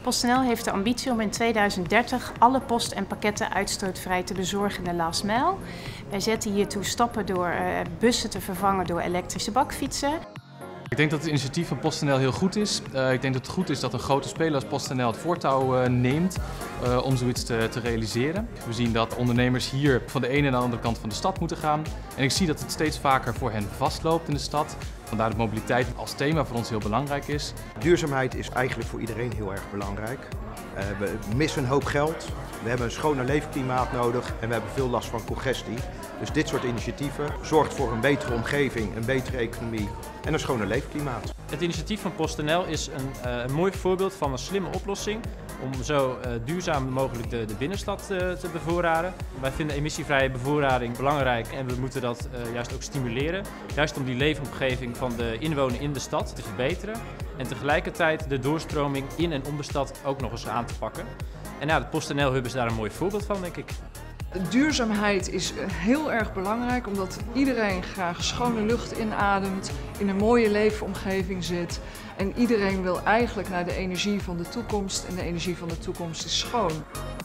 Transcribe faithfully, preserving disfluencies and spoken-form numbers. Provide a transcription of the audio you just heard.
PostNL heeft de ambitie om in tweeduizend dertig alle post en pakketten uitstootvrij te bezorgen in de last mile. Wij zetten hiertoe stappen door uh, bussen te vervangen door elektrische bakfietsen. Ik denk dat het initiatief van PostNL heel goed is. Uh, ik denk dat het goed is dat een grote speler als PostNL het voortouw uh, neemt uh, om zoiets te, te realiseren. We zien dat ondernemers hier van de ene naar de andere kant van de stad moeten gaan. En ik zie dat het steeds vaker voor hen vastloopt in de stad. Vandaar dat mobiliteit als thema voor ons heel belangrijk is. Duurzaamheid is eigenlijk voor iedereen heel erg belangrijk. Uh, we missen een hoop geld, we hebben een schoner leefklimaat nodig en we hebben veel last van congestie. Dus dit soort initiatieven zorgt voor een betere omgeving, een betere economie en een schoner leefklimaat. Het initiatief van PostNL is een, uh, een mooi voorbeeld van een slimme oplossing om zo uh, duurzaam mogelijk de, de binnenstad uh, te bevoorraden. Wij vinden emissievrije bevoorrading belangrijk en we moeten dat uh, juist ook stimuleren. Juist om die leefomgeving van de inwoner in de stad te verbeteren en tegelijkertijd de doorstroming in en om de stad ook nog eens aan te pakken. En ja, de PostNL Hub is daar een mooi voorbeeld van, denk ik. Duurzaamheid is heel erg belangrijk omdat iedereen graag schone lucht inademt, in een mooie leefomgeving zit. En iedereen wil eigenlijk naar de energie van de toekomst en de energie van de toekomst is schoon.